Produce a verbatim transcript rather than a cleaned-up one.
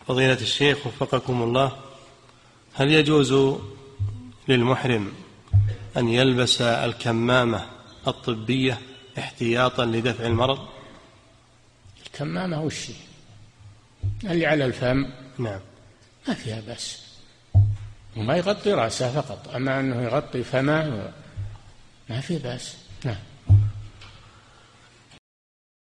فضيلة الشيخ وفقكم الله، هل يجوز للمحرم أن يلبس الكمامة الطبية احتياطا لدفع المرض؟ الكمامة وش اللي على الفم؟ نعم. ما فيها بس، وما يغطي رأسه فقط، أما أنه يغطي فمه ما فيه بس. نعم.